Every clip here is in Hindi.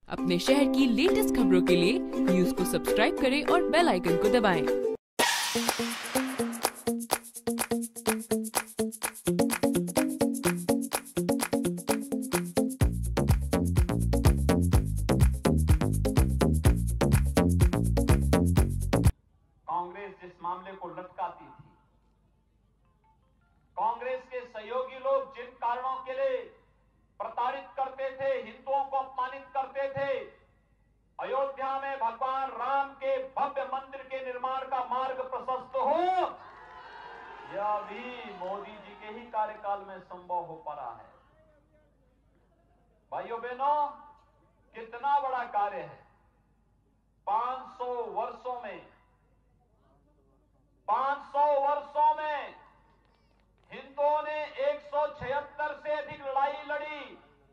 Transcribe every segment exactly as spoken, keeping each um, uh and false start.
अपने शहर की लेटेस्ट खबरों के लिए न्यूज को सब्सक्राइब करें और बेल आइकन को दबाएं। कांग्रेस जिस मामले को लटकाती थी, कांग्रेस के सहयोगी लोग जिन कारणों के लिए प्रताड़ित करते थे, हिंदुओं को अपमानित करते थे, अयोध्या में भगवान राम के भव्य मंदिर के निर्माण का मार्ग प्रशस्त हो, यह भी मोदी जी के ही कार्यकाल में संभव हो पा रहा है। भाइयों बहनों, कितना बड़ा कार्य है। पांच सौ वर्षों में पांच सौ वर्षों में हिंदुओं ने एक सौ छिहत्तर से अधिक लड़ाई लड़ी,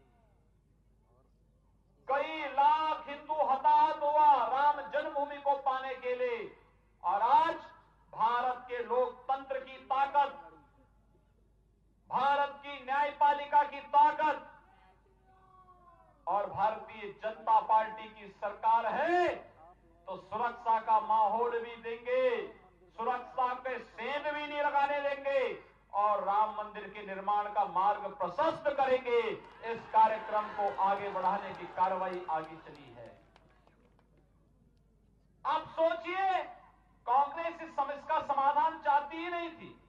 कई लाख हिंदू हताहत हुआ राम जन्मभूमि को पाने के लिए। और आज भारत के लोकतंत्र की ताकत, भारत की न्यायपालिका की ताकत और भारतीय जनता पार्टी की सरकार है, तो सुरक्षा का माहौल भी देंगे, सुरक्षा के सेंध भी नहीं लगाने देंगे और राम मंदिर के निर्माण का मार्ग प्रशस्त करेंगे। इस कार्यक्रम को आगे बढ़ाने की कार्रवाई आगे चली है। आप सोचिए, कांग्रेस इस समस्या का समाधान चाहती ही नहीं थी।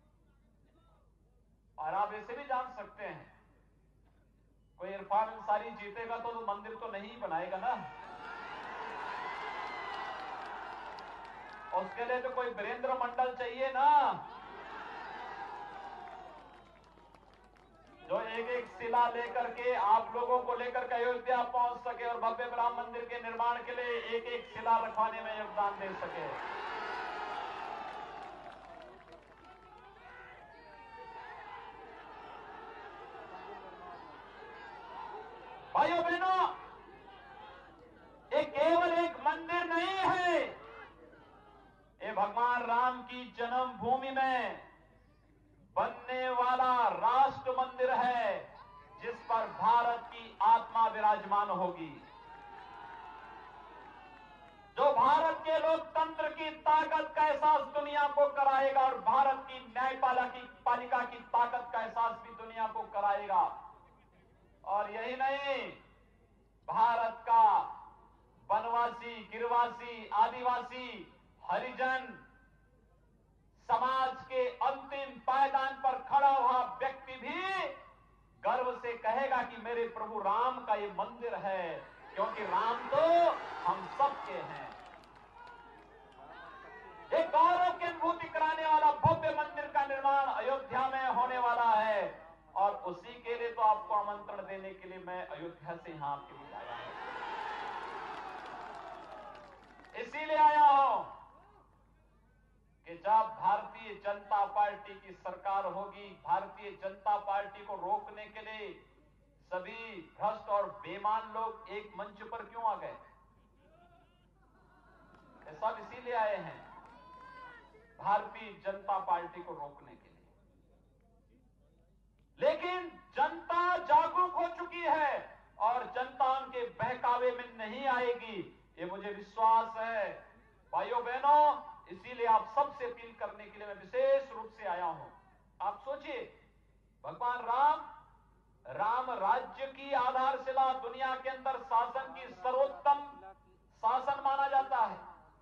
और आप ऐसे भी जान सकते हैं, कोई इरफान अंसारी जीतेगा तो, तो मंदिर तो नहीं बनाएगा ना, उसके लिए तो कोई वीरेंद्र मंडल चाहिए ना, जो एक एक शिला लेकर के आप लोगों को लेकर के अयोध्या पहुंच सके और भव्य राम मंदिर के निर्माण के लिए एक एक शिला रखवाने में योगदान दे सके। भाइयों बहनों, ये केवल एक मंदिर नहीं है, ये भगवान राम की जन्मभूमि में बनने वाला राष्ट्र मंदिर है, जिस पर भारत की आत्मा विराजमान होगी, जो भारत के लोकतंत्र की ताकत का एहसास दुनिया को कराएगा और भारत की न्यायपालिका की ताकत का एहसास भी दुनिया को कराएगा। और यही नहीं, भारत का वनवासी, गिरवासी, आदिवासी, हरिजन समाज के अंतिम पायदान पर खड़ा हुआ व्यक्ति भी गर्व से कहेगा कि मेरे प्रभु राम का ये मंदिर है, क्योंकि राम तो हम सबके हैं। एक गौरव की अनुभूति कराने वाला भव्य मंदिर का निर्माण अयोध्या में होने वाला है और उसी के लिए तो आपको आमंत्रण देने के लिए मैं अयोध्या से यहां आपके बीच आया हूं। इसीलिए आया हूं कि जब भारतीय जनता पार्टी की सरकार होगी, भारतीय जनता पार्टी को रोकने के लिए सभी भ्रष्ट और बेईमान लोग एक मंच पर क्यों आ गए? ये सब इसीलिए आए हैं, भारतीय जनता पार्टी को रोकने के लिए। लेकिन जनता जागरूक हो चुकी है और जनता उनके बहकावे में नहीं आएगी, ये मुझे विश्वास है। भाइयों बहनों, इसीलिए आप सबसे अपील करने के लिए मैं विशेष रूप से आया हूं। आप सोचिए, भगवान राम, राम राज्य की आधारशिला, दुनिया के अंदर शासन की सर्वोत्तम शासन माना जाता है,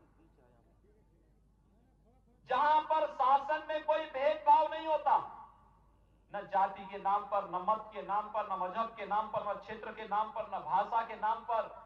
जहां पर शासन में कोई भेदभाव नहीं होता, न जाति के नाम पर, न मत के नाम पर, न मजहब के नाम पर, न क्षेत्र के नाम पर, न भाषा के नाम पर।